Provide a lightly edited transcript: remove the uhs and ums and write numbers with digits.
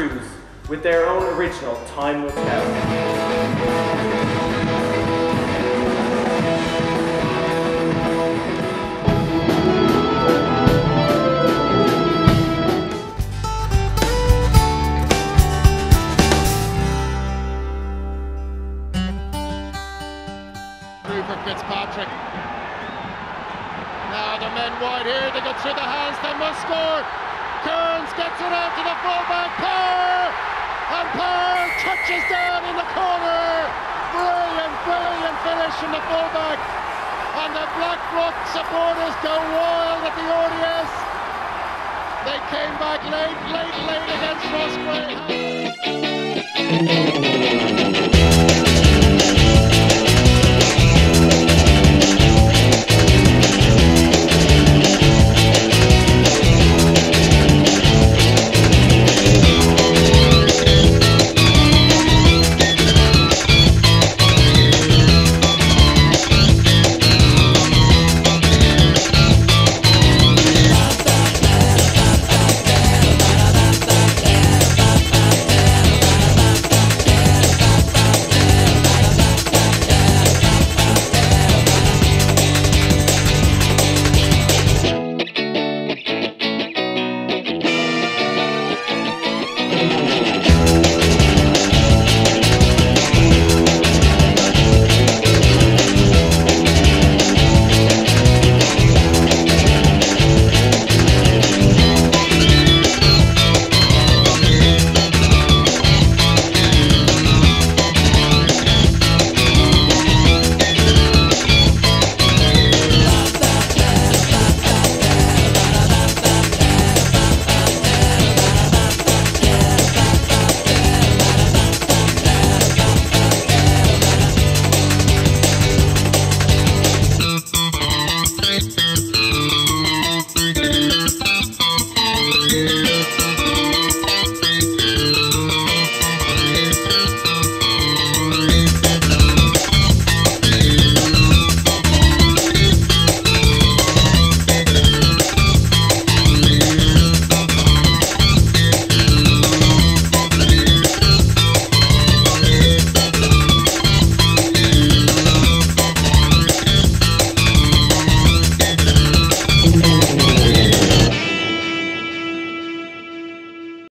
cruise with their own original Time Will Tell. For Fitzpatrick. Now the men wide here, they go through the hands, they must score. Kearns gets it out to the fullback, Power! And Power touches down in the corner. Brilliant finish from the fullback. And the Blackrock supporters go wild at the ODS. They came back late against Ross Gray.